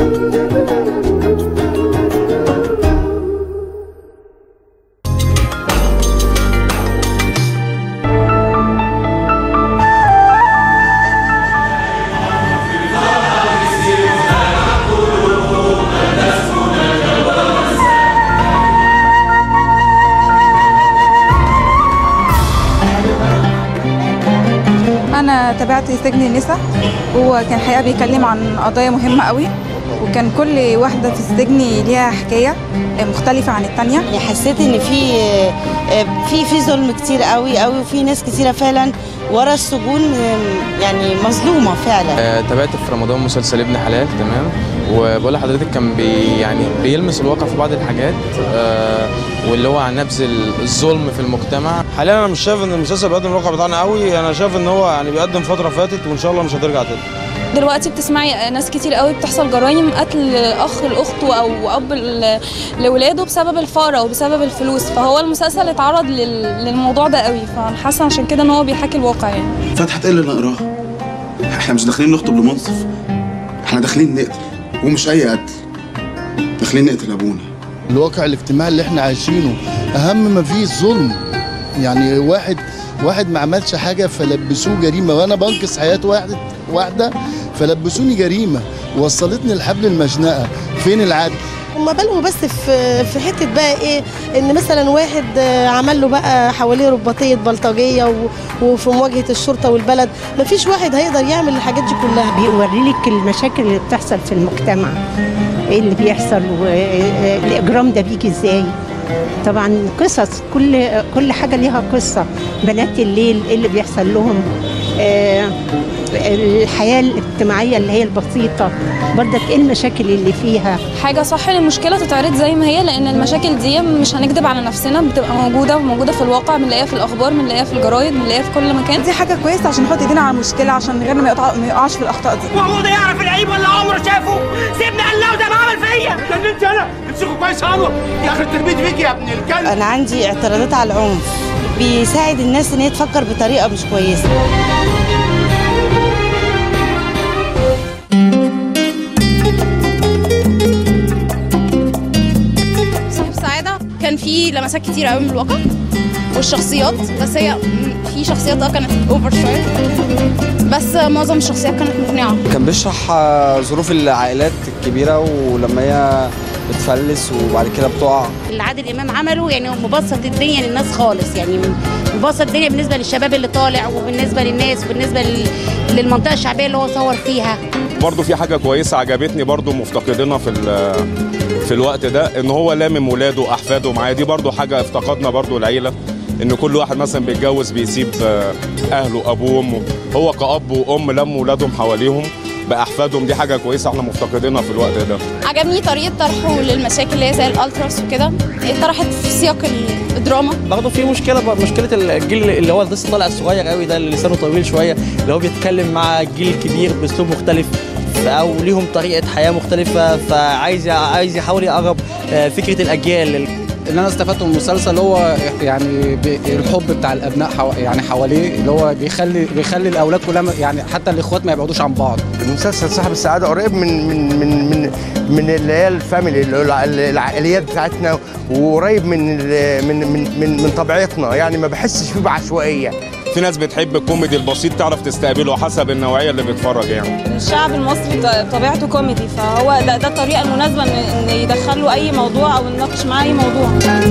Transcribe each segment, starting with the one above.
أنا تابعت سجن النساء، هو كان حقيقة بيتكلم عن قضايا مهمة قوي، وكان كل واحدة في السجن ليها حكاية مختلفة عن التانية. يعني حسيت إن في ظلم كتير قوي قوي، وفي ناس كتيرة فعلا ورا السجون يعني مظلومة فعلا. تابعت في رمضان مسلسل ابن حلال، تمام، وبقول لحضرتك كان يعني بيلمس الواقع في بعض الحاجات، واللي هو عن نبذ الظلم في المجتمع. حاليا انا مش شايف ان المسلسل بيقدم الواقع بتاعنا قوي، انا شايف ان هو يعني بيقدم فتره فاتت وان شاء الله مش هترجع تاني. دلوقتي بتسمعي ناس كتير قوي بتحصل جرائم قتل اخ لاخته او اب لاولاده بسبب الفقر او بسبب الفلوس، فهو المسلسل اتعرض للموضوع ده قوي، فانا حاسه عشان كده ان هو بيحاكي الواقع. يعني فتحة ايه اللي نقراها؟ احنا مش داخلين نخطب لمنصف، احنا داخلين نقتل، ومش اي قتل، داخلين نقتل ابونا. الواقع الاجتماعي اللي احنا عايشينه اهم ما فيه الظلم، يعني واحد ما عملش حاجه فلبسوه جريمه، وانا بنقذ حياه واحده فلبسوني جريمه وصلتني لحبل المشنقه. فين العدل؟ هما بالهم بس في حته بقى ايه، ان مثلا واحد عمل له بقى حواليه رباطيه بلطجيه وفي مواجهه الشرطه والبلد، مفيش واحد هيقدر يعمل الحاجات دي كلها. بيوري لك المشاكل اللي بتحصل في المجتمع، ايه اللي بيحصل والاجرام ده بيجي ازاي. طبعا قصص، كل حاجه ليها قصه. بنات الليل ايه اللي بيحصل لهم، الحياه الاجتماعيه اللي هي البسيطه برضك ايه المشاكل اللي فيها. حاجه صح ان المشكله تتعرض زي ما هي، لان المشاكل دي مش هنكذب على نفسنا، بتبقى موجوده في الواقع، بنلاقيها في الاخبار، بنلاقيها في الجرايد، بنلاقيها في كل مكان. دي حاجه كويسه عشان نحط ايدينا على المشكله، عشان غيرنا ما يقعش في الاخطاء دي. هو ده يعرف العيب ولا عمره شافه؟ سيبني الله ده ما عمل فيا. اتكلمت انا امسكه كويس يا انور، يا اخي التربيت فيك يا ابن الكلب. انا عندي اعتراضات على العنف، بيساعد الناس ان هي تفكر بطريقه مش كويسه. كان في لمسات كتير قوي من الواقع والشخصيات، بس هي في شخصيات كانت اوفر شويه، بس معظم الشخصيات كانت مقنعه. كان بيشرح ظروف العائلات الكبيره ولما هي بتفلس وبعد كده بتقع. اللي عادل امام عمله يعني مبسط الدنيا للناس خالص، يعني مبسط الدنيا بالنسبه للشباب اللي طالع، وبالنسبه للناس، وبالنسبه للمنطقه الشعبيه اللي هو صور فيها. برضو في حاجه كويسه عجبتني برضو مفتقدينها في الوقت ده، ان هو لامم ولاده واحفاده معاه. دي برضو حاجه افتقدنا برضو العيله، ان كل واحد مثلا بيتجوز بيسيب اهله ابوه وامه، هو كأب وام لموا ولادهم حواليهم باحفادهم. دي حاجه كويسه احنا مفتقدينها في الوقت ده. عجبني طريقه طرحه للمشاكل اللي هي زي الالتراس وكده، طرحت في سياق الدراما. برضه في مشكله الجيل اللي هو لسه طالع الصغير قوي ده، اللي لسانه طويل شويه، اللي هو بيتكلم مع الجيل الكبير باسلوب مختلف او ليهم طريقه حياه مختلفه، فعايز يحاول يقرب فكره الاجيال. اللي انا استفدته من المسلسل هو يعني الحب بتاع الابناء يعني حواليه، اللي هو بيخلي الاولاد كلها يعني حتى الاخوات ما يبعدوش عن بعض. المسلسل صاحب السعاده قريب من اللي هي الفاميلي، العائليات بتاعتنا، وقريب من طبيعتنا، يعني ما بحسش فيه بعشوائيه. في ناس بتحب الكوميدي البسيط تعرف تستقبله حسب النوعيه اللي بيتفرج. يعني الشعب المصري طبيعته كوميدي، فهو ده الطريقه المناسبه ان يدخلوا اي موضوع او يناقش معاه اي موضوع.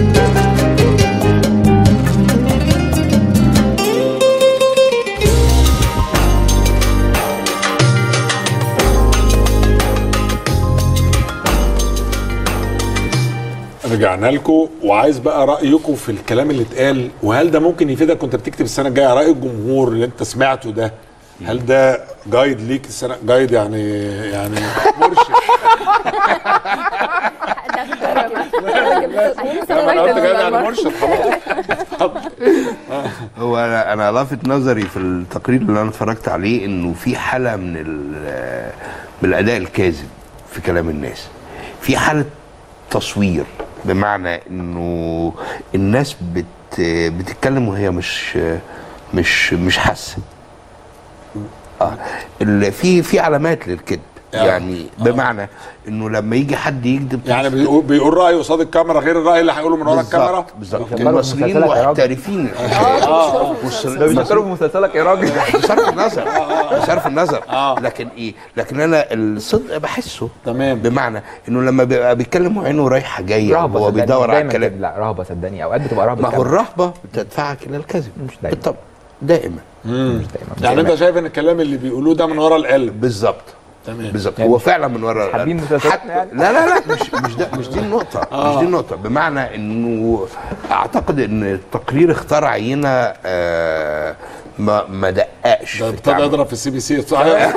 رجعنا لكم، وعايز بقى رايكم في الكلام اللي اتقال، وهل ده ممكن يفيدك وانت بتكتب السنه الجايه؟ راي الجمهور اللي انت سمعته ده، هل ده جايد ليك السنه؟ جايد يعني مرشد. انا قلت جايد يعني مرشد خلاص. هو انا لافت نظري في التقرير اللي انا اتفرجت عليه انه في حاله من الاداء الكاذب في كلام الناس، في حاله تصوير، بمعنى انه الناس بتتكلم وهي مش حاسه. في علامات للكذب. يعني بمعنى انه لما يجي حد يكذب يعني بيقول رايه قصاد الكاميرا غير الراي اللي هيقوله من ورا الكاميرا. بالظبط. المصريين محترفين ده بيشتغلوا في مسلسلك يا راجل. بصرف النظر بصرف النظر لكن ايه، لكن انا الصدق بحسه تمام، بمعنى انه لما بيبقى بيتكلم وعينه رايحه جايه هو بيدور على الكلام. لا رهبه صدقني، اوقات بتبقى رهبه. ما هو الرهبه بتدفعك الى الكذب مش دايما. بالطبع دائما. مش دايما. يعني انت شايف ان الكلام اللي بيقولوه ده من ورا القلب؟ بالظبط تمام بالظبط. هو فعلا من ورا حابين مسلسلاتنا يعني؟ لا مش دي النقطه. مش دي النقطه، بمعنى انه اعتقد ان التقرير اختار عينه ما دققش. ده ابتدى يضرب في CBC صحيح.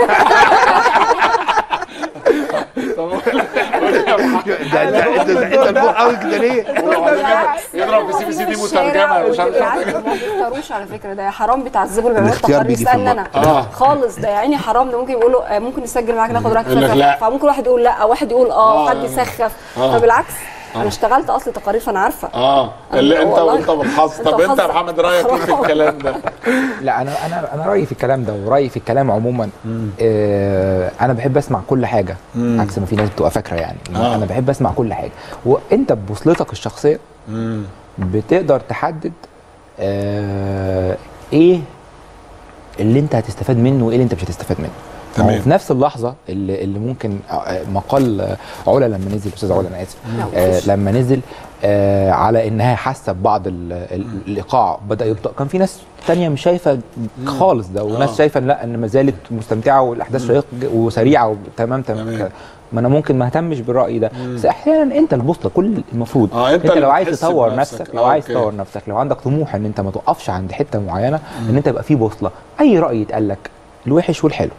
انت الفوق قوي كده ليه؟ يضرب في CBC دي مترجمه مش عارف. ما بيختاروش على فكره، ده حرام بيتعذبوا اللي بيعملوا الاختيار التقارير. بيجي في يسالني انا خالص، ده يعني حرام. ده ممكن يقولوا ممكن نسجل معاك ناخد رايك فممكن واحد يقول لا، واحد يقول حد يسخف. فبالعكس انا اشتغلت اصلي تقارير فانا عارفه. اللي انت وانت بالحظ. طب انت يا محمد رايك ايه في الكلام ده؟ لا انا رايي في الكلام ده ورايي في الكلام عموما. انا بحب اسمع كل حاجه عكس ما في ناس بتبقى فاكره يعني. انا بحب اسمع كل حاجه، وانت بوصلتك الشخصيه بتقدر تحدد ايه اللي انت هتستفاد منه وايه اللي انت مش هتستفاد منه. تمام. في نفس اللحظه اللي ممكن مقال علا لما نزل، استاذ علا انا اسف، لما نزل على انها حاسه ببعض الايقاع بدا يبطأ، كان في ناس تانية مش شايفه خالص ده، وناس شايفه لا ان ما زالت مستمتعه والاحداث شيقه وسريعه تمام. ما انا ممكن ما اهتمش بالراي ده، بس احيانا انت البوصله كل المفروض انت لو عايز تطور نفسك، تطور نفسك، لو عندك طموح ان انت ما توقفش عند حته معينه، ان انت يبقى في بوصله. اي راي يتقال لك الوحش والحلو،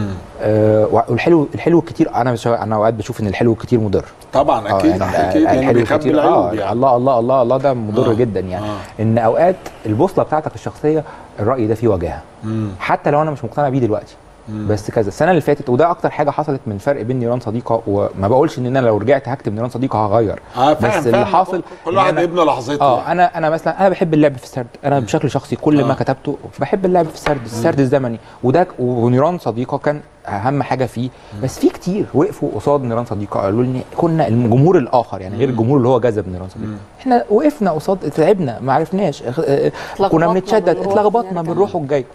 والحلو الكتير. انا اوقات بشوف ان الحلو الكتير مضر طبعا. اكيد اكيد الحلو الكتير يعني. الله ده مضر جدا يعني. ان اوقات البوصله بتاعتك الشخصيه الراي ده فيه وجاهه، حتى لو انا مش مقتنع بيه دلوقتي. بس كذا السنه اللي فاتت، وده اكتر حاجه حصلت من فرق بين نيران صديقه، وما بقولش ان انا لو رجعت هكتب نيران صديقه هغير، بس اللي حاصل كل واحد ابن لحظته. انا مثلا انا بحب اللعب في السرد. انا بشكل شخصي كل ما كتبته بحب اللعب في السرد الزمني، وده ونيران صديقه كان اهم حاجه فيه. بس في كتير وقفوا قصاد نيران صديقه قالوا لي كنا الجمهور الاخر يعني غير الجمهور اللي هو جذب نيران صديقه. احنا وقفنا قصاد، تعبنا، ما عرفناش، كنا بنتشدد، اتلخبطنا بنروح والجاي.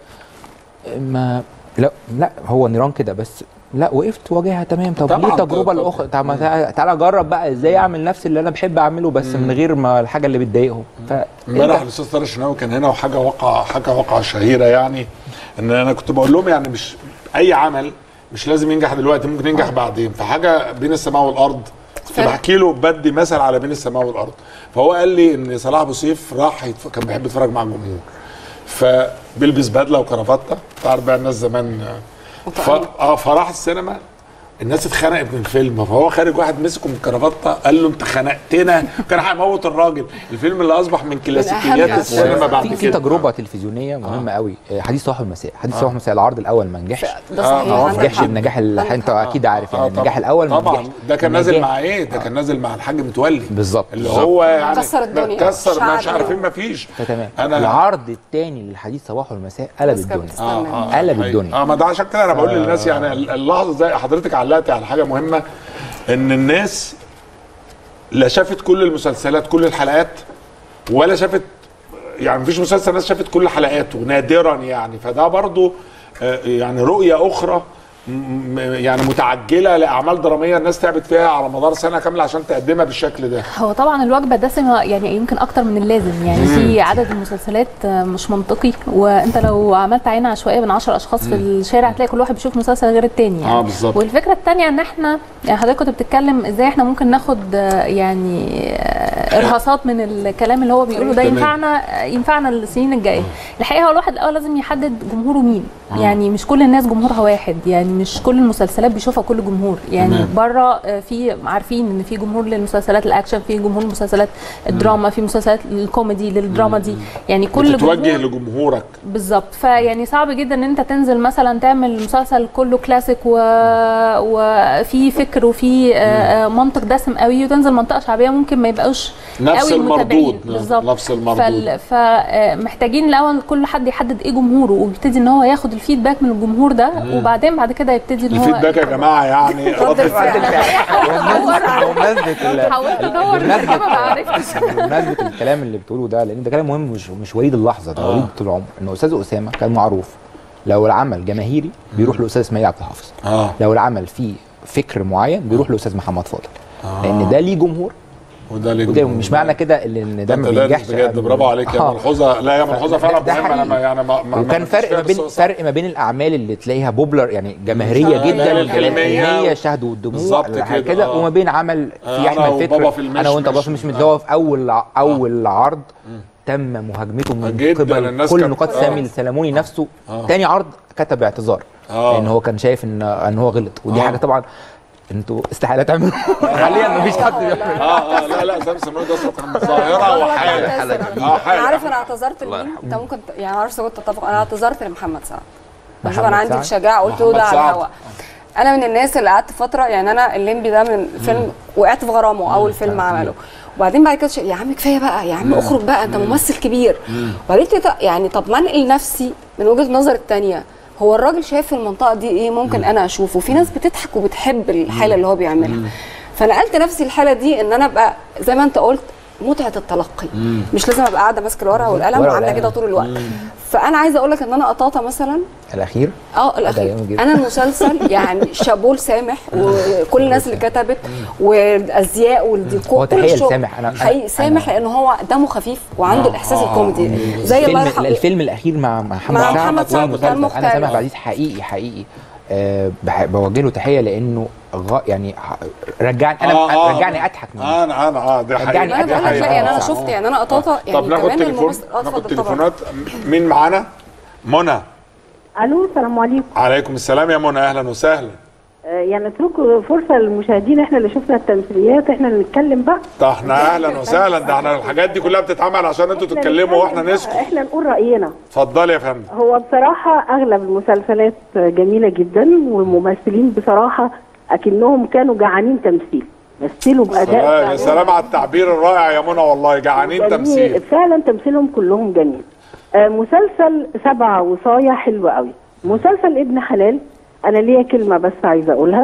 ما لا هو نيران كده، بس لا وقفت واجهها تمام. طب ليه التجربه الاخرى؟ تعالى اجرب بقى ازاي اعمل نفس اللي انا بحب اعمله بس من غير ما الحاجه اللي بتضايقهم. امبارح الاستاذ طارق الشناوي كان هنا وحاجه واقعه شهيره، يعني ان انا كنت بقول لهم يعني مش اي عمل مش لازم ينجح دلوقتي، ممكن ينجح بعدين. فحاجه بين السماء والارض، كنت بحكي له بدي مثل على بين السماء والارض. فهو قال لي ان صلاح ابو سيف راح كان بيحب يتفرج مع الجمهور، فبيلبس بدله وكرافته، تعرف بقى الناس زمان. فراح السينما، الناس اتخنقت من الفيلم، فهو خارج واحد مسكه من الكرافته قال له انت خنقتنا، كان هيموت الراجل. الفيلم اللي اصبح من كلاسيكيات السينما بعد كده. في تجربه تلفزيونيه مهمه قوي، حديث صباح المساء. حديث صباح المساء العرض الاول ما نجحش، ما نجحش النجاح اللي انت اكيد عارف يعني. النجاح الاول ما طبعا ده كان نازل مع ايه؟ ده كان نازل مع الحاج متولي بالظبط، اللي هو يعني كسر الدنيا، كسر مش عارفين ما فيش. تمام. العرض الثاني للحديث صباح المساء قلب الدنيا، قلب الدنيا. ما ده عشان كده انا بقول للناس يعني اللحظه زي حضرتك علقتي على حاجه مهمه، ان الناس لا شافت كل المسلسلات كل الحلقات، ولا شافت يعني مفيش مسلسل الناس شافت كل حلقاته نادرا يعني. فده برضو يعني رؤيه اخرى يعني متعجله لاعمال دراميه الناس تعبت فيها على مدار سنه كامله عشان تقدمها بالشكل ده. هو طبعا الوجبه دسمه يعني يمكن اكتر من اللازم يعني. في عدد المسلسلات مش منطقي، وانت لو عملت عينه عشوائيه بين 10 اشخاص في الشارع هتلاقي كل واحد بيشوف مسلسل غير الثاني يعني. بالظبط. والفكره الثانيه ان احنا يعني حضرتك كنت بتتكلم ازاي احنا ممكن ناخد يعني ارهاصات من الكلام اللي هو بيقوله ده ينفعنا السنين الجايه. الحقيقه هو الواحد الاول لازم يحدد جمهوره مين. يعني مش كل الناس جمهورها واحد، يعني مش كل المسلسلات بيشوفها كل جمهور يعني. بره في عارفين ان في جمهور للمسلسلات الاكشن، في جمهور لمسلسلات الدراما، في مسلسلات الكوميدي للدراما دي يعني. كل بتتوجه لجمهورك بالظبط. فيعني صعب جدا ان انت تنزل مثلا تعمل مسلسل كله كلاسيك وفي فكر وفي منطق دسم قوي، وتنزل منطقه شعبيه ممكن ما يبقاش نفس قوي المتابعين المردود. بالظبط. نفس المردود. فمحتاجين الاول كل حد يحدد ايه جمهوره، ويبتدي ان هو ياخد الفيدباك من الجمهور ده، وبعدين بعد كده يبتدي ان هو الفيدباك يا جماعه يعني رد الفعل. حاولت ادور الترجمه ما عرفتش. بمناسبه الكلام اللي بتقوله ده، لان ده كلام مهم، مش وليد اللحظه، ده وليد طول العمر. ان استاذ اسامه كان معروف لو العمل جماهيري بيروح لاستاذ اسماعيل عبد الحافظ، لو العمل فيه فكر معين بيروح لاستاذ محمد فاضل، لان ده ليه جمهور وده ليه جمهور. مش معنى كده ان ده ما بينجحش بجد. برافو عليك يا ملحوظه. لا يا ملحوظه فعلا مهمه. انا يعني وكان فرق ما بين الاعمال اللي تلاقيها بوبلر يعني جماهيريه جدا الحلميه شهد والدموع كده، وما بين عمل في احمد فكر انا وانت بس مش متجوز في اول عرض تم مهاجمته من قبل كل نقاط سامي السلموني نفسه. تاني عرض كتب اعتذار لان هو كان شايف ان هو غلط، ودي حاجه طبعا انتوا استحاله تعملوا حاليا، مفيش حد بيعمل. لا سامي السلموني ده ظاهره وحاله. انا عارف انا اعتذرت لمين، انت ممكن يعني عارف كنت اتفق. انا اعتذرت لمحمد سعد، بشوف انا عندي الشجاعه قلت له ده على الهواء. انا من الناس اللي قعدت فتره، يعني انا الليمبي ده من فيلم وقعت في غرامه، اول فيلم عمله، وبعدين بعد كده يا عم كفايه بقى، يا عم اخرج بقى، انت ممثل كبير. وبعدين يعني طب ما انقل نفسي من وجهه نظر الثانيه، هو الراجل شايف في المنطقه دي ايه ممكن انا اشوفه، في ناس بتضحك وبتحب الحاله اللي هو بيعملها. فنقلت نفسي الحاله دي ان انا ابقى زي ما انت قلت متعه التلقي، مش لازم ابقى قاعده ماسكه الورقه والقلم وعامله كده طول الوقت. فانا عايزه اقول لك ان انا قطاطه مثلا الاخير انا المسلسل يعني شابول سامح وكل الناس اللي كتبت والازياء والديكور، هو تحيه لسامح. حقيقي سامح لان هو دمه خفيف وعنده الاحساس الكوميدي زي الله يرحمه. الفيلم الاخير مع محمد سعد كان مختلف. انا سامح بعزيز حقيقي بوجه له تحيه لانه يعني رجعني رجعني اضحك منه. دي حقيقة. انا شفت يعني انا قطاطه يعني. طب ناخد تليفونات. مين معانا؟ منى. الو السلام عليكم. عليكم السلام يا منى، اهلا وسهلا. يعني اتركوا فرصه للمشاهدين، احنا اللي شفنا التمثيليات احنا اللي نتكلم بقى. ده احنا اهلا وسهلا، ده احنا الحاجات دي كلها بتتعمل عشان انتوا تتكلموا واحنا نسكت. احنا نقول راينا. اتفضلي يا فندم. هو بصراحه اغلب المسلسلات جميله جدا، والممثلين بصراحه اكنهم كانوا جعانين تمثيل، مثلوا باداء. يا سلام على التعبير الرائع يا منى، والله جعانين تمثيل فعلا، تمثيلهم كلهم جميل. مسلسل 7 وصايا حلو قوي. مسلسل ابن حلال انا ليا كلمه بس عايزه اقولها.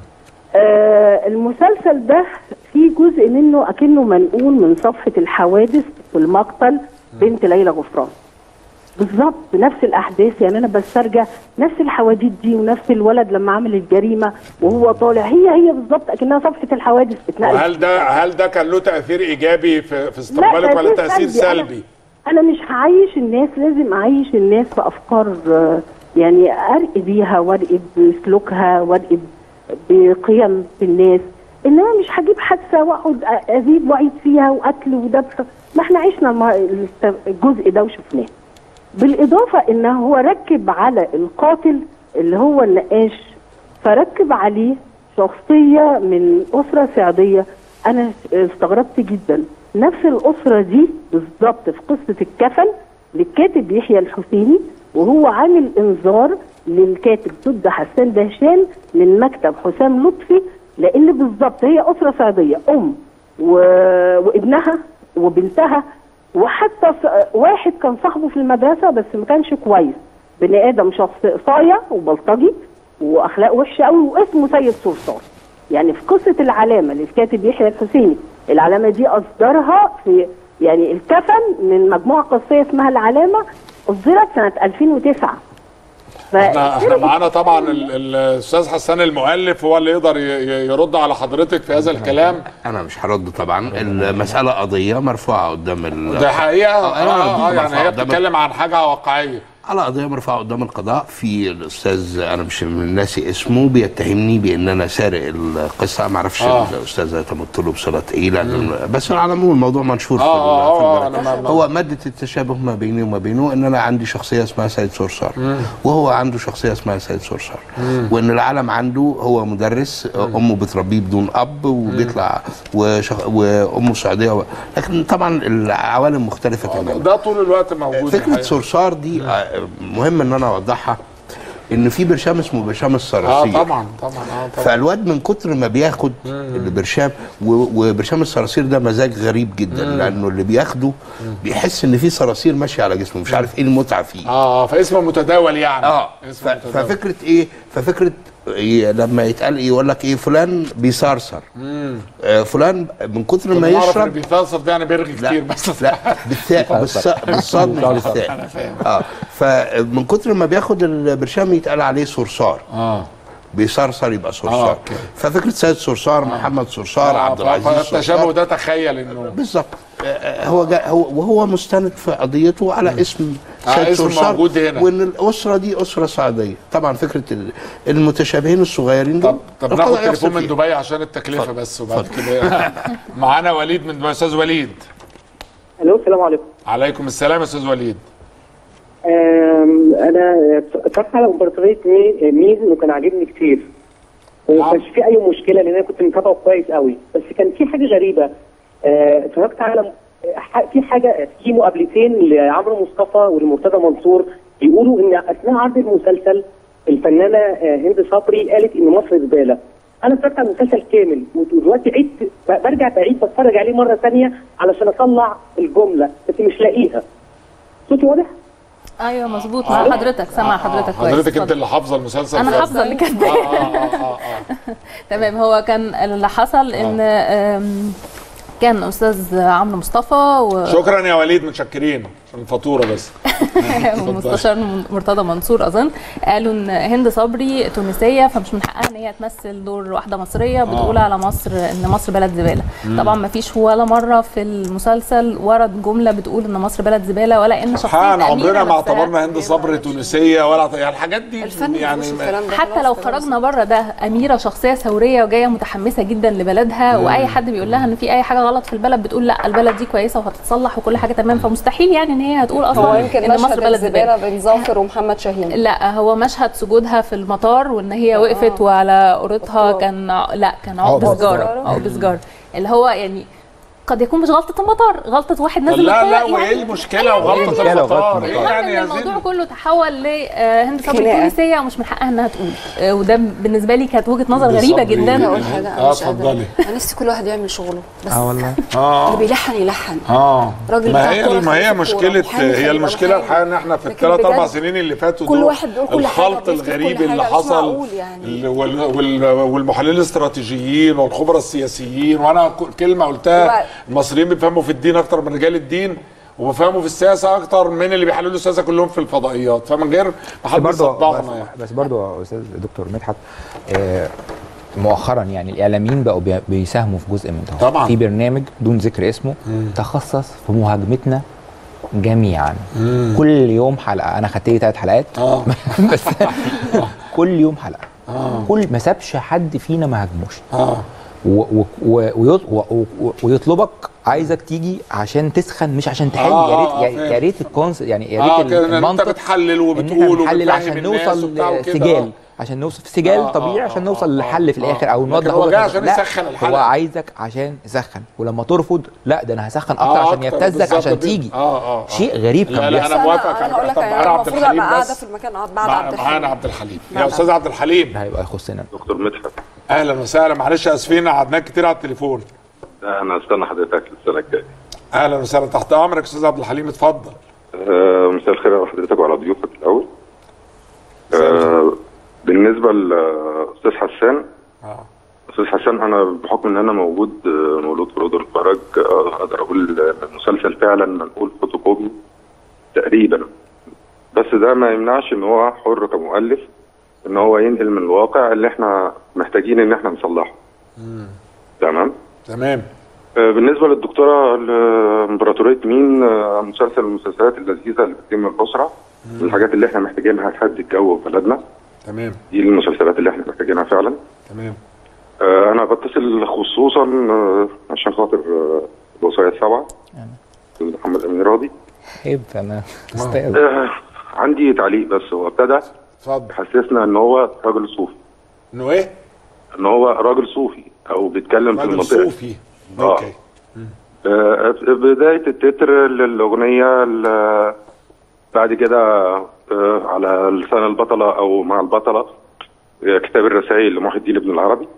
المسلسل ده فيه جزء منه اكنه منقول من صفحه الحوادث والمقتل بنت ليلى غفران بالظبط، نفس الاحداث. يعني انا بسترجع نفس الحواديت دي ونفس الولد لما عمل الجريمه وهو طالع، هي بالظبط اكنها صفحه الحوادث اتنقلت. وهل ده كان له تاثير ايجابي في استقبالك ولا تاثير سلبي؟ انا مش هعيش الناس، لازم اعيش الناس بافكار يعني ارقي بيها وارقي بسلوكها وارقي بقيم الناس، انما مش هجيب حادثه واقعد ازيد واعيد فيها وقتل وذبح. ما احنا عشنا الجزء ده وشفناه. بالاضافه ان هو ركب على القاتل اللي هو النقاش، فركب عليه شخصيه من اسره صعيديه. انا استغربت جدا، نفس الاسره دي بالظبط في قصه الكفن للكاتب يحيى الحسيني، وهو عامل انذار للكاتب ضد حسان دهشان من مكتب حسام لطفي، لان بالظبط هي اسره صعيديه، ام وابنها وبنتها، وحتى واحد كان صاحبه في المدرسه بس ما كانش كويس، بني ادم شخص صايع وبلطجي واخلاق وحشه قوي واسمه سيد صرصار. يعني في قصه العلامه للكاتب يحيى الحسيني، العلامه دي اصدرها في يعني الكفن من مجموعه قصيه اسمها العلامه، اصدرت سنه 2009. احنا معانا طبعا الاستاذ حسان المؤلف، هو اللي يقدر يرد على حضرتك في هذا الكلام. انا مش هرد طبعا، المساله قضيه مرفوعه قدام ده حقيقه. يعني هي بتتكلم عن حاجه واقعيه، على قضيه مرفوعه قدام القضاء. في الاستاذ انا مش ناسي اسمه بيتهمني بان انا سارق القصه، ما اعرفش الاستاذ تمت له بصله ثقيله، بس على العموم الموضوع منشور في هو ماده التشابه ما بيني وما بينه ان انا عندي شخصيه اسمها سيد صرصار، وهو عنده شخصيه اسمها سيد صرصار، وان العالم عنده هو مدرس، امه بتربيه بدون اب وبيطلع وامه سعوديه، لكن طبعا العوالم مختلفه تماما. ده طول الوقت موجود. فكره صرصار دي مهم ان انا اوضحها. ان في برشام اسمه برشام الصراصير. طبعا. فالواد من كتر ما بياخد البرشام، وبرشام الصراصير ده مزاج غريب جدا، لانه اللي بياخده بيحس ان في صراصير ماشيه على جسمه، مش عارف ايه المتعه فيه. فاسمه متداول يعني. ففكره ايه؟ ففكره لما يتقال يقول لك ايه فلان بيصرصر، فلان من كتر ما يشرب بيصرصر ده يعني بيرغي كتير بس. لا بالثاء، بالصاد مش بالثاء. فمن كتر ما بياخد البرشام يتقال عليه صرصار. بيصرصر يبقى صرصار. ففكره سيد صرصار، محمد صرصار، عبد العزيز صرصار. التشابه ده تخيل انه بالظبط وهو مستند في قضيته على اسم سيد صرصار، موجود هنا، وان الاسره دي اسره صعيديه. طبعا فكره المتشابهين الصغيرين دول. طب ناخد تليفون من دبي عشان التكلفه بس، وبعد كده معانا وليد من دبي. استاذ وليد. الو السلام عليكم. عليكم السلام يا استاذ وليد. انا اتفرجت على امبراطوريه ميز وكان عاجبني كتير، وما كانش في اي مشكله لان انا كنت متابعه كويس قوي، بس كان في حاجه غريبه. اتفرجت على في حاجه، في مقابلتين لعمرو مصطفى ولمرتضى منصور بيقولوا ان اثناء عرض المسلسل الفنانه هند صبري قالت ان مصر زباله. انا اتفرجت على المسلسل كامل ودلوقتي عدت برجع بعيد بتفرج عليه مره ثانيه علشان اطلع الجمله بس مش لاقيها. صوتي واضح؟ ايوه مظبوط مع حضرتك، سامع حضرتك كويس. حضرتك انت اللي حافظه المسلسل؟ انا حافظه اللي كاتباه. تمام. هو كان اللي حصل ان كان استاذ عمرو مصطفى شكرا يا وليد، متشكرين عشان الفاتوره بس. ومستشار مرتضى منصور اظن قالوا ان هند صبري تونسيه فمش من حقها ان هي تمثل دور واحده مصريه بتقول على مصر ان مصر بلد زباله. طبعا ما فيش ولا مره في المسلسل ورد جمله بتقول ان مصر بلد زباله، ولا ان شخصيه عمرنا ما اعتبرنا هند صبري تونسيه ولا يعني الحاجات دي يعني. حتى لو خرجنا بره ده، اميره شخصيه ثوريه وجايه متحمسه جدا لبلدها، واي حد بيقول لها ان في اي حاجه غلط في البلد بتقول لا البلد دي كويسه وهتتصلح وكل حاجه تمام، فمستحيل يعني ان هي هتقول اصلا هو يمكن ان مصر بلد زباله بين ظافر ومحمد شاهين. لا هو مشهد سجودها في المطار وان هي وقفت وعلى قورتها كان عقد سجاره اللي هو يعني قد يكون مش غلطه المطار، غلطه واحد نازل لا وايه المشكله وغلطه المطار؟ يعني الموضوع كله تحول لهند صبري تونسيه ومش من حقها انها تقول، وده بالنسبه لي كانت وجهه نظر غريبه جدا. اقول حاجه اتفضلي. انا نفسي كل واحد يعمل شغله بس. والله اللي بيلحن يلحن. راجل ما هي مشكله، هي المشكله الحقيقه ان احنا في الثلاث اربع سنين اللي فاتوا كل واحد بيقول كل حاجه، الخلط الغريب اللي حصل والمحللين الاستراتيجيين والخبراء السياسيين، وانا كلمه قلتها المصريين بيفهموا في الدين اكتر من رجال الدين، وبيفهموا في السياسه اكتر من اللي بيحللوا السياسه كلهم في الفضائيات، فمن غير ما حد يصدقنا يعني. بس برضه يا استاذ دكتور مدحت، مؤخرا يعني الاعلاميين بقوا بيساهموا في جزء من ده. طبعا في برنامج دون ذكر اسمه تخصص في مهاجمتنا جميعا. كل يوم حلقه، انا خدت لي 3 حلقات بس كل يوم حلقه. كل ما سابش حد فينا ما هاجموش. ويطلبك عايزك تيجي عشان تسخن مش عشان تحل. يا ريت الكونسبت يعني يا ريت المنطق انت بتحلل وبتقول وبتفهم عشان نوصل سجال، عشان نوصل في سجال طبيعي عشان نوصل لحل في الاخر او نوضح. هو جاي عشان يسخن الحلقه، هو عايزك عشان يسخن، ولما ترفض لا ده انا هسخن اكتر عشان يبتزك عشان تيجي. شيء غريب كان بيحصل. انا موافق. انا هقول لك انا المفروض ابقى قاعده في المكان بعد عبد الحليم. معانا عبد الحليم. يا استاذ عبد الحليم هيبقى يخصنا. دكتور مدحت اهلا وسهلا. معلش اسفين قعدناك كتير على التليفون. لا انا استنى حضرتك السنه الجايه. اهلا وسهلا، تحت امرك استاذ عبد الحليم، اتفضل. مساء الخير على حضرتك وعلى ضيوفك الاول. بالنسبه لاستاذ حسان، استاذ حسان انا بحكم ان انا مولود في روضه الفرج اقدر اقول المسلسل فعلا منقول فوتوكوبي تقريبا، بس ده ما يمنعش ان هو حر كمؤلف ان هو ينقل من الواقع اللي احنا محتاجين ان احنا نصلحه. تمام. بالنسبه للدكتوره امبراطوريه مين، مسلسل من المسلسلات اللذيذه اللي بتتم الاسره، من الحاجات اللي احنا محتاجينها تهدي الجو في بلدنا. تمام. دي المسلسلات اللي احنا محتاجينها فعلا. تمام. انا بتصل خصوصا عشان خاطر الوصايا السبعه محمد امين راضي. عيب انا استاذ. عندي تعليق بس. هو ابتدى يحسسنا ان هو راجل صوفي. انه ايه؟ ان هو راجل صوفي او بيتكلم في المنطقه. راجل صوفي. اوكي. بدايه التتر للاغنيه بعد كده على لسان البطله او مع البطله كتاب الرسائل لمحي الدين ابن العربي.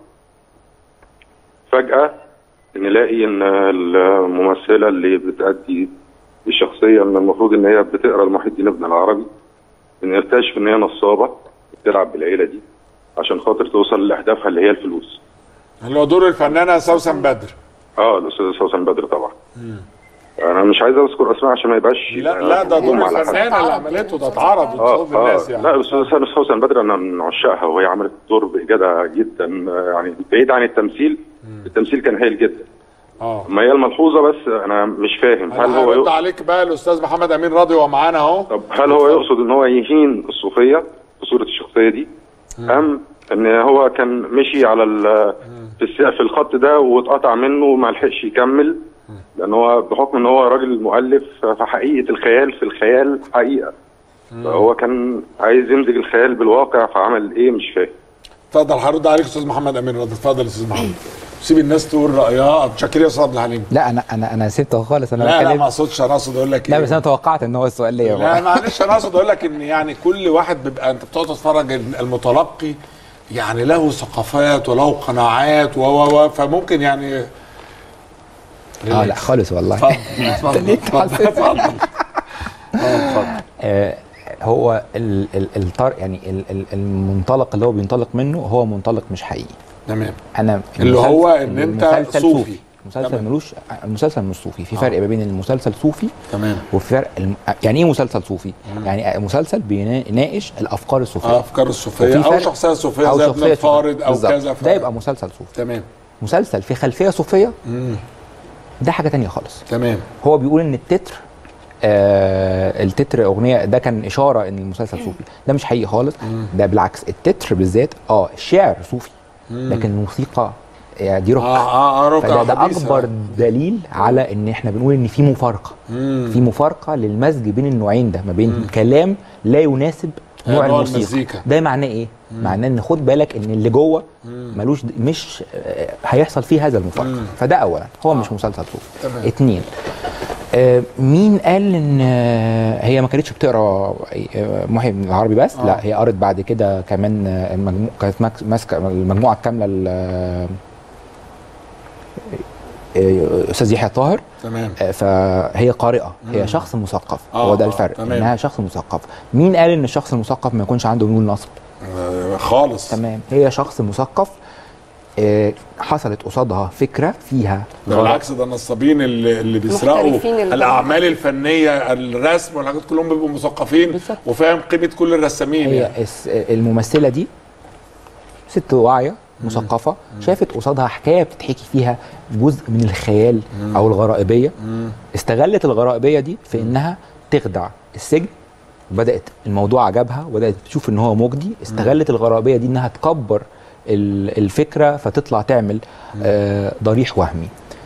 فجاه نلاقي ان الممثله اللي بتأدي الشخصيه ان المفروض ان هي بتقرا لمحي الدين ابن العربي، ان نكتشف ان هي نصابه بتلعب بالعيله دي عشان خاطر توصل لاهدافها اللي هي الفلوس. اللي هو دور الفنانه سوسن بدر. الاستاذه سوسن بدر طبعا. انا مش عايز اذكر اسماء عشان ما يبقاش لا ده دور الفنانه اللي عملته، ده اتعرض قصاد الناس يعني. لا الاستاذه سوسن بدر انا من عشاقها، وهي عملت دور باجاده جدا، يعني بعيد عن التمثيل. التمثيل كان هايل جدا. ما هي الملحوظه بس انا مش فاهم، هل هو يرد عليك بقى الاستاذ محمد امين راضي ومعانا اهو. طب هل هو يقصد ان هو يهين الصوفيه في صوره الشخصيه دي، ام ان هو كان مشي على في الخط ده واتقطع منه وما لحقش يكمل، لان هو بحكم ان هو راجل مؤلف فحقيقه الخيال في الخيال حقيقه، فهو كان عايز يمزج الخيال بالواقع، فعمل ايه مش فاهم. اتفضل هرد عليك استاذ محمد امين راضي. اتفضل يا استاذ محمد. سيب الناس تقول رايها. متشكر يا استاذ عبد الحليم. لا انا سبته خالص. انا لا ما اقصدش، انا اقصد اقول لك لا بس انا توقعت ان هو السؤال ليا. لا معلش انا اقصد اقول لك ان يعني كل واحد بيبقى انت بتقعد تتفرج المتلقي يعني له ثقافات وله قناعات فممكن يعني لا خالص والله. اتفضل. هو يعني المنطلق اللي هو بينطلق منه هو منطلق مش حقيقي. تمام. انا اللي هو ان انت صوفي. المسلسل مش صوفي. في فرق ما بين المسلسل صوفي تمام وفي فرق يعني ايه مسلسل صوفي؟ يعني مسلسل بيناقش الافكار الصوفيه. الافكار الصوفيه او شخصيه صوفيه زي ابن الفارض او كذا. ده يبقى مسلسل صوفي. تمام. مسلسل في خلفيه صوفيه ده حاجه ثانيه خالص. تمام. هو بيقول ان التتر اغنيه ده كان اشاره ان المسلسل صوفي. ده مش حقيقي خالص. ده بالعكس التتر بالذات الشعر صوفي لكن الموسيقى دي روك. ده اكبر دليل على ان احنا بنقول ان في مفارقه. في مفارقه للمزج بين النوعين ده، ما بين كلام لا يناسب نوع الموسيقى. ده معناه ايه؟ معناه ان خد بالك ان اللي جوه ملوش مش هيحصل فيه هذا المفارقه. فده اولا هو مش مسلسل صوفي. 2 مين قال ان هي ما كانتش بتقرا محي ابن العربي بس؟ لا هي قرت بعد كده كمان كانت ماسكه المجموعه الكامله استاذ يحيى طاهر. تمام. فهي قارئه. هي شخص مثقف. هو ده الفرق. انها شخص مثقف. مين قال ان الشخص المثقف ما يكونش عنده ميول نصب؟ خالص. تمام. هي شخص مثقف حصلت قصادها فكره فيها بالعكس ده النصابين اللي بيسرقوا الاعمال الفنيه الرسم والحاجات كلهم بيبقوا مثقفين وفاهم قيمه كل الرسامين. هي يعني الممثله دي ست واعيه مثقفه شافت قصادها حكايه بتتحكي فيها جزء من الخيال او الغرائبيه. استغلت الغرائبيه دي في انها تخدع السجن، وبدات الموضوع عجبها وبدات تشوف ان هو مجدي. استغلت الغرائبيه دي انها تكبر الفكره فتطلع تعمل ضريح وهمي.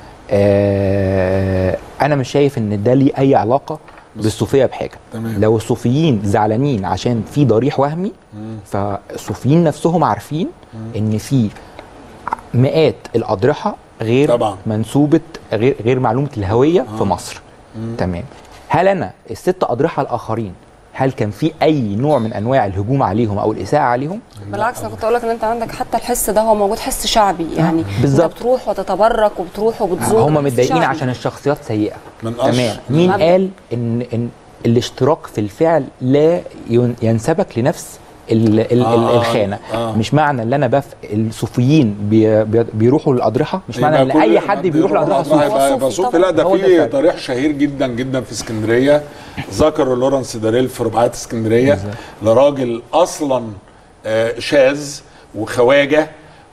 انا مش شايف ان ده ليه اي علاقه بالصوفيه بحاجه. تمام. لو الصوفيين زعلانين عشان في ضريح وهمي فالصوفيين نفسهم عارفين ان في مئات الاضرحه غير طبعا منسوبه غير معلومه الهويه في مصر. تمام. هل انا الست اضرحه الاخرين هل كان في اي نوع من انواع الهجوم عليهم او الاساءه عليهم؟ بالعكس انا كنت اقول لك ان انت عندك حتى الحس ده هو موجود، حس شعبي يعني. بالظبط. انت بتروح وتتبرك وبتروح وبتزور. هم متضايقين عشان الشخصيات سيئه. تمام. مين قال ان الاشتراك في الفعل لا ينسبك لنفس الخانه؟ مش معنى ان انا الصوفيين بيروحوا للاضرحه مش معنى ان اي حد بيروح للاضرحه صوفي. لا ده في ضريح شهير جدا جدا في اسكندريه ذكره لورنس داريل في رباعيات اسكندريه لراجل اصلا شاذ وخواجه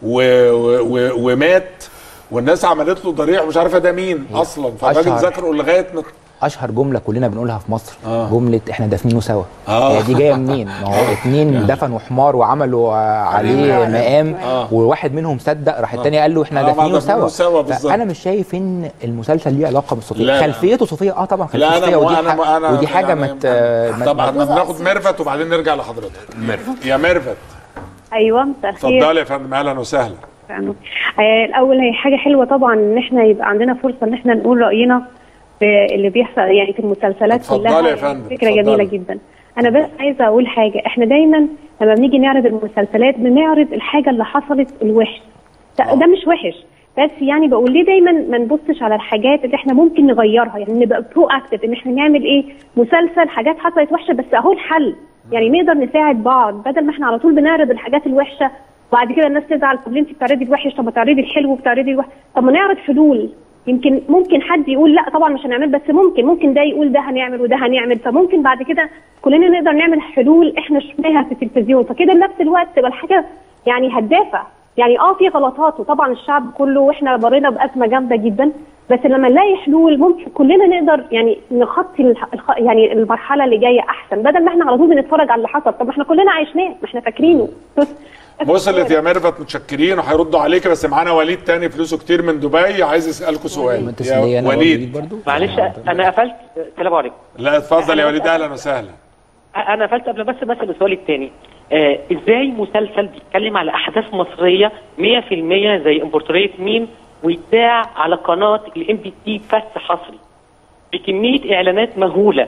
ومات والناس عملت له ضريح مش عارفه ده مين اصلا، فالراجل ذكره لغايه اشهر جمله كلنا بنقولها في مصر جمله احنا دافنينه سوا. هي دي جايه منين؟ ما هو اتنين دفنوا حمار وعملوا عليه مقام وواحد منهم صدق راح الثاني قال له احنا دافنينه سوا. فانا مش شايف ان المسلسل ليه علاقه بالصوفيه. خلفيته صوفيه طبعا خلفيته صوفيه ودي حاجه طبعا بناخد ميرفت وبعدين نرجع لحضرتك. يا ميرفت. ايوه مساء الخير. اتفضلي يا فندم. اهلا وسهلا. الاول هي حاجه حلوه طبعا ان احنا يبقى عندنا فرصه ان احنا نقول راينا في اللي بيحصل يعني في المسلسلات كلها. يا فندم. فكره جميله جدا. انا بس عايزه اقول حاجه، احنا دايما لما بنيجي نعرض المسلسلات بنعرض الحاجه اللي حصلت الوحش، ده مش وحش، بس يعني بقول ليه دايما ما نبصش على الحاجات اللي احنا ممكن نغيرها، يعني نبقى برو اكتف ان احنا نعمل ايه مسلسل حاجات حصلت وحشه بس اهو الحل، يعني نقدر نساعد بعض بدل ما احنا على طول بنعرض الحاجات الوحشه وبعد كده الناس تزعل، طب انت بتعرضي الوحش، طب ما تعرضي الحلو وبتعرضي الوحش، طب ما نعرض حلول. ممكن حد يقول لا طبعا مش هنعمل، بس ممكن ده يقول ده هنعمل وده هنعمل، فممكن بعد كده كلنا نقدر نعمل حلول احنا شفناها في التلفزيون، فكده بنفس الوقت تبقى الحاجه يعني هتدافع. يعني في غلطات وطبعا الشعب كله واحنا مرينا بازمه جامده جدا، بس لما نلاقي حلول ممكن كلنا نقدر يعني نخطي يعني المرحله اللي جايه احسن، بدل ما احنا على طول بنتفرج على اللي حصل، طب ما احنا كلنا عايشناه، ما احنا فاكرينه. وصلت يا ميرفت، متشكرين وهيردوا عليك، بس معانا وليد تاني فلوسه كتير من دبي عايز يسالكم سؤال. يا وليد معلش انا قفلت. السلام عليكم. لا اتفضل يا وليد، اهلا وسهلا. انا قفلت قبل بس السؤال الثاني. ازاي مسلسل بيتكلم على احداث مصريه 100% زي امبراطوريه ميم ويتذاع على قناه الام بي سي بس حصري بكميه اعلانات مهوله،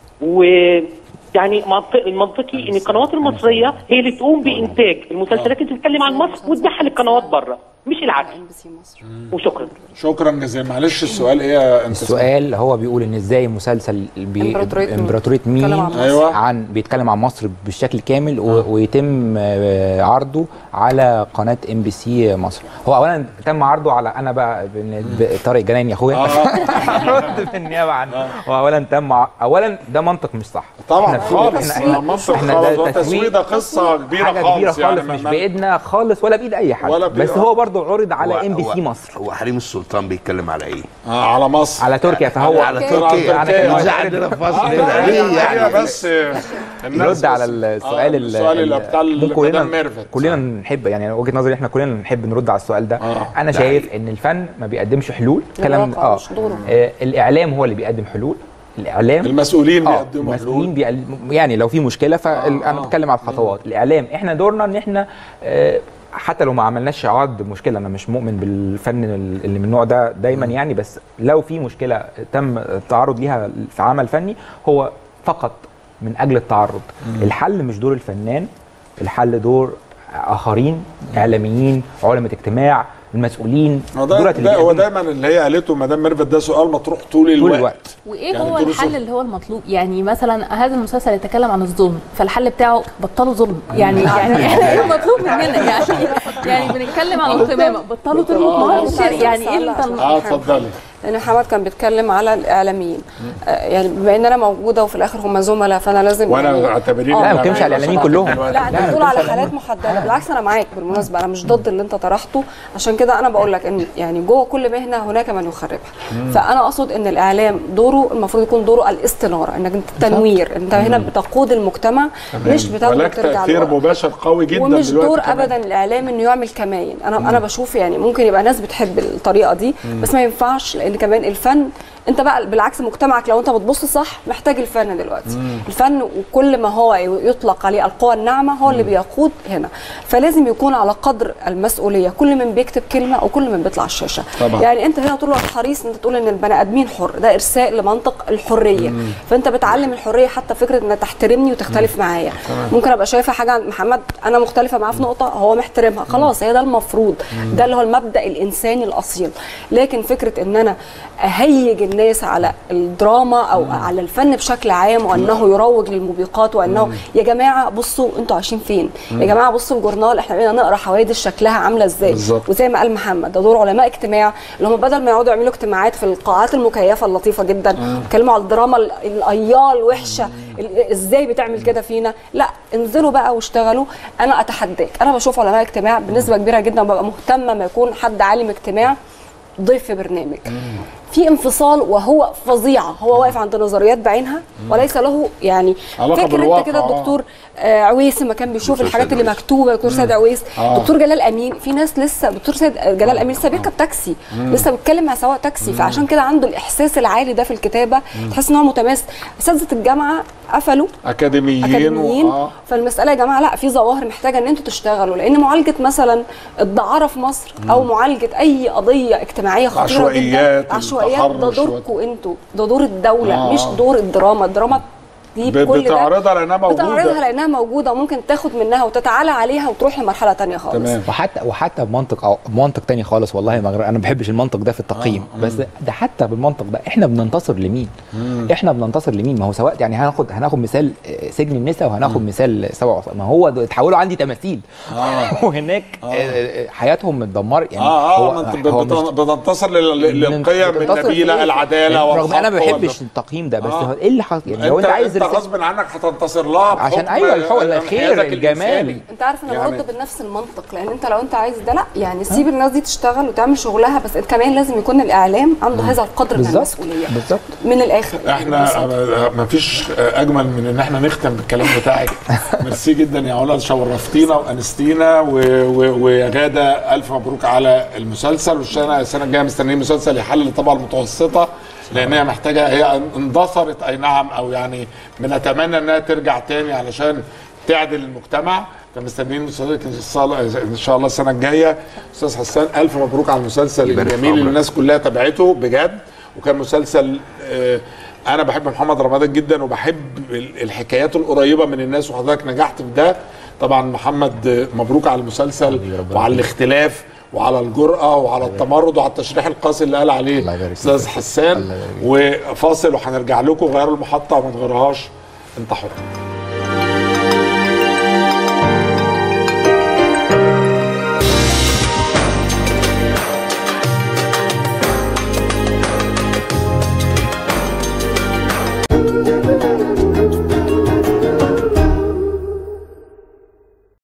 ويعني المنطقي ان القنوات المصريه هي اللي تقوم بانتاج المسلسلات اللي بتتكلم عن مصر وتدخل القنوات بره مش العكس. وشكرا. شكرا جزيلا. معلش السؤال ايه يا انت؟ السؤال هو بيقول ان ازاي مسلسل امبراطوريه ميم عن بيتكلم عن مصر بالشكل كامل ويتم عرضه على قناه ام بي سي مصر. هو اولا تم عرضه على انا بقى طارق جناني يا اخويا رد في النيابه عنه. هو اولا ده منطق مش صح طبعا خالص. احنا ده تسويق، ده قصه كبيره خالص يعني مش بايدنا خالص ولا بايد اي حد، بس هو برضه عرض على ام بي سي مصر. هو حريم السلطان بيتكلم على ايه؟ على مصر، على تركيا، فهو على تركيا. انا عندنا في مصر ليه يعني؟ بس نرد على السؤال اللي بتاع المدام ميرفت. كلنا نحب، يعني وجهه نظري احنا كلنا نحب نرد على السؤال ده. انا شايف ان الفن ما بيقدمش حلول، كلام الاعلام هو اللي بيقدم حلول. الاعلام المسؤولين بيقدموا حلول، يعني لو في مشكله فانا بتكلم على الخطوات. الاعلام احنا دورنا ان احنا حتى لو ما عملناش عرض مشكله، انا مش مؤمن بالفن اللي من النوع ده دايما يعني، بس لو في مشكله تم التعرض ليها في عمل فني هو فقط من اجل التعرض. الحل مش دور الفنان، الحل دور اخرين، اعلاميين، علماء اجتماع، المسؤولين. هو دايما اللي هي قالته مدام ميرفت ده سؤال مطروح طول الوقت. وايه يعني هو الحل اللي هو المطلوب؟ يعني مثلا هذا المسلسل يتكلم عن الظلم، فالحل بتاعه بطلوا ظلم. يعني ايه المطلوب مننا؟ يعني بنتكلم عن القمامه، بطلوا ظلم. يعني ايه اتفضلي. لان محمد كان بيتكلم على الاعلاميين، يعني بما ان انا موجوده وفي الاخر هم زملاء فانا لازم وانا اعتبريني لا ما بتكلمش على الاعلاميين كلهم. لا انت بتقول على حالات محدده، بالعكس انا معاك بالمناسبه، انا مش ضد اللي انت طرحته، عشان كده انا بقول لك ان يعني جوه كل مهنه هناك من يخربها. فانا اقصد ان الاعلام دوره المفروض يكون دوره الاستناره، انك التنوير، انت هنا بتقود المجتمع مش بتاخد ترجع تاثير مباشر قوي جدا ومش دور ابدا الاعلام انه يعمل كماين. انا بشوف يعني ممكن يبقى ناس بتحب الطريقه دي بس ما ينفعش، لان كمان الفن انت بقى بالعكس مجتمعك لو انت بتبص صح محتاج الفن دلوقتي. الفن وكل ما هو يطلق عليه القوى الناعمه هو اللي بيقود هنا، فلازم يكون على قدر المسؤوليه كل من بيكتب كلمه او كل من بيطلع على الشاشه طبعا. يعني انت هنا طول الوقت حريص انت تقول ان البني ادمين حر، ده ارساء لمنطق الحريه. فانت بتعلم الحريه، حتى فكره انك تحترمني وتختلف معايا. ممكن ابقى شايفه حاجه عند محمد انا مختلفه معاه في نقطه هو محترمها، خلاص هي ده المفروض، ده اللي هو المبدا الانساني الاصيل. لكن فكره ان انا اهيج الناس على الدراما او على الفن بشكل عام وانه يروج للموبقات وانه يا جماعه بصوا انتوا عايشين فين، يا جماعه بصوا الجورنال احنا بقينا نقرا حوادث شكلها عامله ازاي. وزي ما قال محمد ده دور علماء اجتماع اللي هم بدل ما يقعدوا يعملوا اجتماعات في القاعات المكيفه اللطيفه جدا يتكلموا على الدراما الايال وحشه ازاي بتعمل كده فينا، لا انزلوا بقى واشتغلوا. انا اتحداك، انا بشوف علماء اجتماع بنسبه كبيره جدا ببقى مهتمه ما يكون حد عالم اجتماع ضيف في برنامج في انفصال وهو فظيعه، هو واقف عند نظريات بعينها وليس له يعني فاكر انت كده الدكتور عويس لما كان بيشوف الحاجات اللي مكتوبه، دكتور سيد عويس، دكتور جلال امين، في ناس لسه دكتور سيد جلال امين لسه بيركب تاكسي، لسه بيتكلم مع سواق تاكسي، فعشان كده عنده الاحساس العالي ده في الكتابه، تحس ان هو متماسك. اساتذه الجامعه قفلوا اكاديميين فالمساله يا جماعه لا، في ظواهر محتاجه ان انتوا تشتغلوا، لان معالجه مثلا الدعاره في مصر او معالجه اي قضيه اجتماعيه خطيره جدا، عشوائيات ده دوركم انتوا، ده دور الدوله مش دور الدراما. الدراما دي بكل ده بتعرضها لانها موجوده، بتعرضها لانها موجوده وممكن تاخد منها وتتعالى عليها وتروح لمرحله ثانيه خالص. تمام. وحتى بمنطق تاني خالص، والله انا ما بحبش المنطق ده في التقييم، بس ده حتى بالمنطق ده احنا بننتصر لمين؟ احنا بننتصر لمين؟ ما هو سواء يعني هناخد مثال سجن النساء وهناخد مثال سبع، ما هو اتحولوا عندي تماثيل وهناك حياتهم متدمره يعني. هو بننتصر للقيم النبيله، العداله والحق. رغم انا ما بحبش التقييم ده، بس ايه اللي حصل يعني؟ لو انت عايز غصب عنك هتنتصر لها عشان الخير الجمال. انت عارف انا برد بنفس المنطق، لان انت لو انت عايز ده لا يعني سيب الناس دي تشتغل وتعمل شغلها، بس كمان لازم يكون الاعلام عنده هذا القدر من المسؤوليه. بالظبط. من الاخر احنا ما فيش اجمل من ان احنا نختم بالكلام بتاعك. ميرسي جدا يا علا، شرفتينا وانستينا، ويا غاده الف مبروك على المسلسل، والسنه الجايه مستنيين مسلسل يحلل الطبقه المتوسطه، لانها محتاجه، هي اندثرت اي نعم، او يعني بنتمنى انها ترجع تاني علشان تعدل المجتمع، فمستنيين مسلسلك ان شاء الله السنه الجايه. استاذ حسان الف مبروك على المسلسل الجميل اللي الناس كلها تابعته بجد، وكان مسلسل انا بحب محمد رمضان جدا وبحب الحكايات القريبه من الناس، وحضرتك نجحت في ده. طبعا محمد مبروك على المسلسل وعلى الاختلاف وعلى الجرأة وعلى التمرد وعلى التشريح القاسي اللي قال عليه استاذ حسان. وفاصل وهنرجع لكم، غيروا المحطه وما تغيروهاش، انت حر.